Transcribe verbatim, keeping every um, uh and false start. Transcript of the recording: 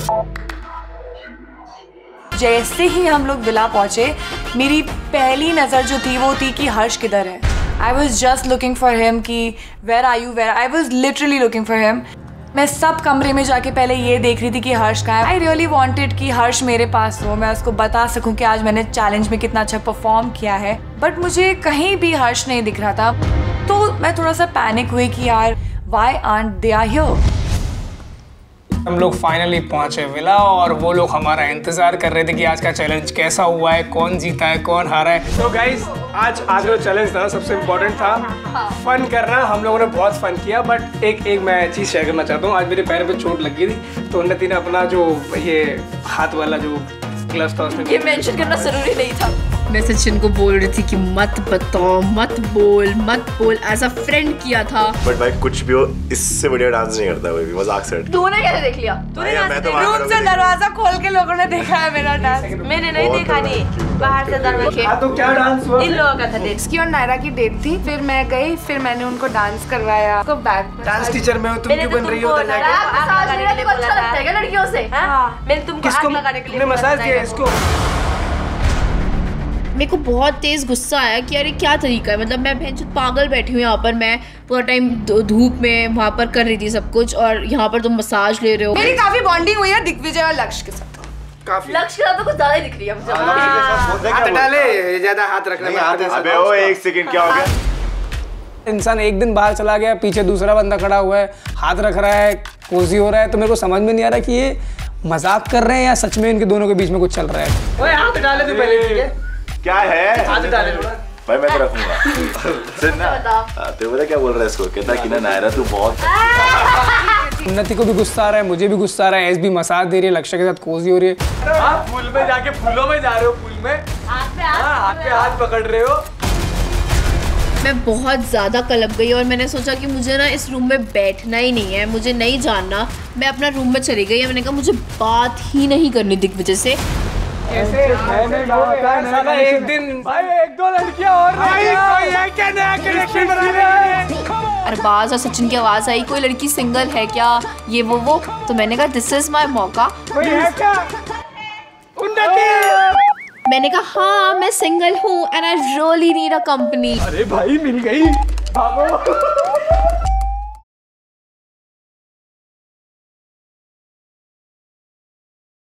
जैसे ही हम लोग विला पहुंचे, मेरी पहली नज़र जो थी वो थी कि हर्ष किधर है। I was just looking for him कि where are you where I was literally looking for him. मैं सब कमरे में जाके पहले ये देख रही थी कि हर्ष कहाँ है। आई रियली वॉन्टेड कि हर्ष मेरे पास हो, मैं उसको बता सकूं कि आज मैंने चैलेंज में कितना अच्छा परफॉर्म किया है। बट मुझे कहीं भी हर्ष नहीं दिख रहा था, तो मैं थोड़ा सा पैनिक हुई कि यार वाई आरंट दे आर हियर। हम लोग फाइनली पहुंचे विला और वो लोग हमारा इंतजार कर रहे थे कि आज का चैलेंज कैसा हुआ है, कौन जीता है, कौन हारा है। तो गाइस आज आज जो चैलेंज था सबसे इम्पोर्टेंट था फन करना। हम लोगों ने बहुत फन किया, बट एक एक मैं चीज़ शेयर करना चाहता हूँ। आज मेरे पैर पे चोट लगी थी, तो उन्नति ने अपना जो ये हाथ वाला जो ग्लव्स था उसमें ये मेंशन करना जरूरी नहीं था। मैं सचिन को बोल रही थी कि मत बताओ, मत बोल मत बोल, एज अ फ्रेंड किया था। बट भाई कुछ भी हो, इससे बढ़िया डांस नहीं करता कोई भी, मजाक से। तूने कैसे देख लिया? तूने रूम से दरवाजा खोल के लोगों ने देखा है मेरा डांस। मैंने नहीं देखा, नहीं बाहर से दरवाजा। तो क्या डांस हुआ? इन लोगों का था डेट। इसकी और नायरा की डेट थी, फिर मैं गई, फिर मैंने उनको डांस करवाया। उसको बैक डांस टीचर में हो, तुम क्यों बन रही हो? लड़कियों से मैंने तुमको आग लगाने के लिए मसाज किया इसको। मेरे को बहुत तेज गुस्सा आया कि अरे क्या तरीका है, मतलब मैं बहन पागल बैठी हूँ यहाँ पर, मैं पूरा टाइम धूप में वहाँ पर कर रही थी सब कुछ, और यहाँ पर तुम मसाज ले रहे हो। मेरी काफी बॉन्डिंग हुई है दिग्विजय और लक्ष्य के साथ। काफी लक्ष्य के साथ तो कुछ ज्यादा ही दिख रही है मुझे। हाथ डाले, ज्यादा हाथ रखने में हाथ। अबे ओ एक सेकंड, क्या हो गया? इंसान एक दिन बाहर चला गया, पीछे दूसरा बंदा खड़ा हुआ है, हाथ रख रहा है, कोजी हो रहा है, तो मेरे को समझ में नहीं आ रहा कि ये मजाक कर रहे हैं या सच में इनके दोनों के बीच में कुछ चल रहा है। ओए हाथ डाले तू पहले, ठीक है? क्या है? हाथ डाले भाई मैं तो रखूंगा। सुन ना, तो पता क्या बोल रहा है इसको? कहता कि ना नायरा तू बहुत। उन्नति को भी गुस्सा आ रहा है, मुझे भी गुस्सा आ रहा है, एस भी मसाज दे रही है, लक्ष्य के साथ कोजी हो रही है। आप फूल में जाके फूलों में जा रहे हो, फूल में हाथ पे हाथ पे हाथ पकड़ रहे हो। मैं बहुत ज़्यादा कलप गई और मैंने सोचा कि मुझे ना इस रूम में बैठना ही नहीं है, मुझे नहीं जानना। मैं अपना रूम में चली गई, मैंने कहा मुझे बात ही नहीं करनी दिग्विजय से। कैसे एक दिन भाई एक दो लड़कियां और क्या नया कनेक्शन बना रहे हैं। अरबाज और सचिन की आवाज़ आई, कोई लड़की सिंगल है क्या, ये वो वो तो मैंने कहा दिस इज माय मौका। कोई है क्या? उन्नति। मैंने कहा हाँ मैं सिंगल हूँ and I really need a company. अरे भाई मिल गई, भागो।